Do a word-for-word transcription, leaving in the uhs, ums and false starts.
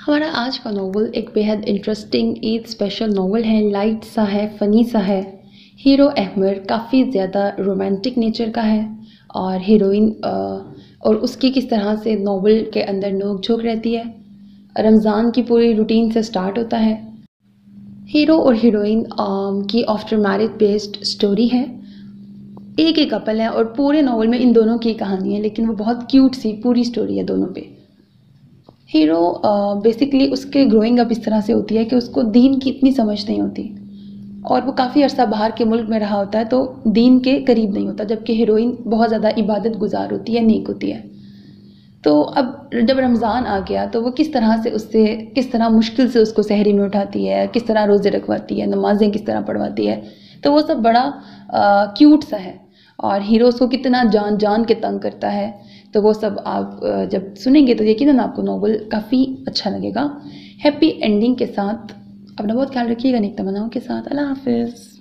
हमारा आज का नॉवल एक बेहद इंटरेस्टिंग ईद स्पेशल नॉवल है। लाइट सा है, फ़नी सा है। हीरो अहमर काफ़ी ज़्यादा रोमांटिक नेचर का है और हीरोइन और उसकी किस तरह से नॉवल के अंदर नोक झोंक रहती है। रमज़ान की पूरी रूटीन से स्टार्ट होता है। हीरो और हीरोइन की आफ्टर मैरिज बेस्ड स्टोरी है। एक ही कपल है और पूरे नॉवल में इन दोनों की कहानी है, लेकिन वो बहुत क्यूट सी पूरी स्टोरी है दोनों पे। हीरो बेसिकली उसके ग्रोइंग अप इस तरह से होती है कि उसको दीन की इतनी समझ नहीं होती और वो काफ़ी अरसा बाहर के मुल्क में रहा होता है, तो दीन के करीब नहीं होता, जबकि हीरोइन बहुत ज़्यादा इबादत गुजार होती है, नेक होती है। तो अब जब रमज़ान आ गया तो वो किस तरह से उससे किस तरह मुश्किल से उसको सहरी में उठाती है, किस तरह रोज़े रखवाती है, नमाज़ें किस तरह पढ़वाती है, तो वो सब बड़ा क्यूट सा है। और हीरो उसको कितना जान जान के तंग करता है, तो वो सब आप जब सुनेंगे तो यकीनन आपको नॉवल काफ़ी अच्छा लगेगा। हैप्पी एंडिंग के साथ अपना बहुत ख्याल रखिएगा। नेक तमन्नाओं के साथ अल्लाह हाफिज़।